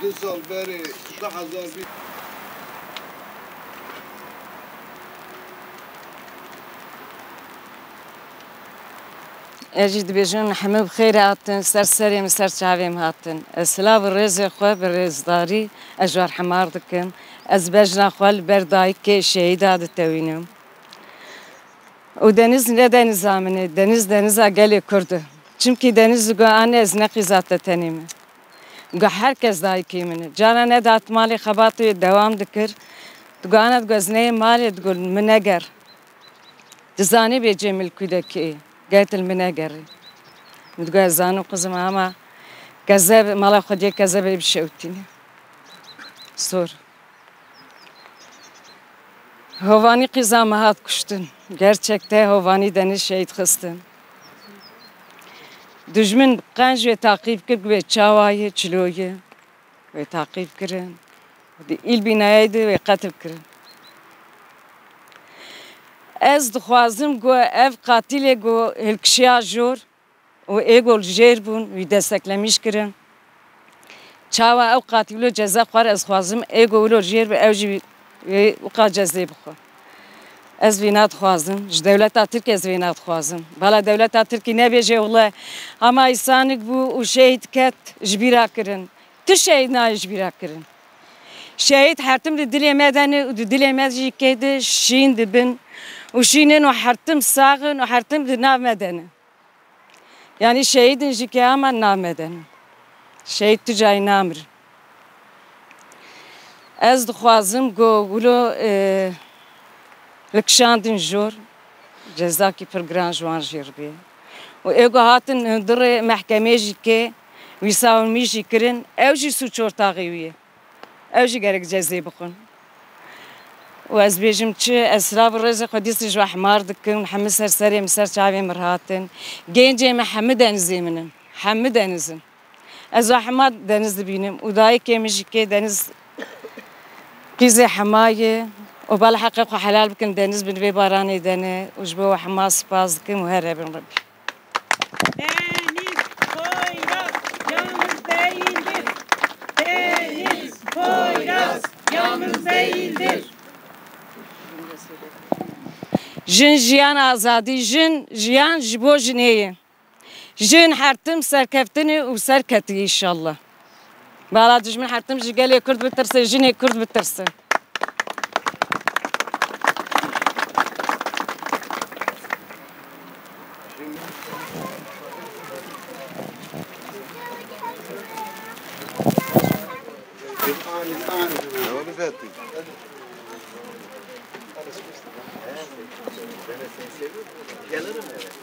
2 سال بری 10,000 بی اجید بیشتر همه بخیر هاتن سرسریم سر چاویم هاتن اسلام ریز خو برزداری اجور حمار دکم از بجنا خال بردای که شهیداد توینم و deniz ne deniz amine deniz ageli kurdu çünkü deniz goğanı ez ne kızatı tenimi go herkes dahi kimini cana ne datmali xabatı devam dikir goğanat gözneyi mali dgul meneger dizani be cemil kudaki gaytel menegeri dgul zanu kızım ama كذاب مالا خدي كذاب بشوتيني صور Hovani kızamahat kuştun. Gerçekte hovani deniz şehit kıstın. Düşman kanj ve takip kır ve çavayı çiloyu ve takip kırın. İl binaydı ve katil kırın. Ez dixwazim go ev katile go hilkşiya jor ve egol jerbun ve desteklemiş kırın. Çava ev katilo ceza xwar ez xwazim egol jer ve evji ve uqa cezayı bxo. Ez vinat xwazim, ji devleta Tirkiye ez vinat xwazim. Bala devleta Tirkiye ne beje ola ama insanık bu u şehit ket jbira kirin. Tu şehit na jbira kirin. Şehit hertim de dile medeni, dile medji kedi şin dibin. U şinin o hertim sağın, o hertim de nav medeni. Yani şehidin jike ama nav medeni. Şehit tücay namir. Ez dixwazim go gulo likşandin jor cezaki pirgiran jwan jirbi. O ego hatin hindire mahkeme jike wisavmi jikirin ev jî suç ortağı wiye. Ev jî gerek cezayı bixun. و ez bêjim çi esra bi rêzê xwedî ji hemar dikim hemî serserê min ser çavê mir hatin gencê me hemî denizê min in hemî denizin ez hemar deniz dibînim û dayîkê min jî kê deniz قیزه حمایه و بالا حقیق و حلال بکن دنیز بن وی بارانی دنه و جبو حماس سپاس دکم و هر بن ربی. Deniz Poyraz yalnız değildir. Deniz Poyraz yalnız değildir. Jin jiyan azadi, jin jiyan jibo jineye. Jin hertim serkeftini و serketi inşallah. بالا دجمن حرتم جگلی کرد بترسه جنی کرد بترسه Gelirim eve.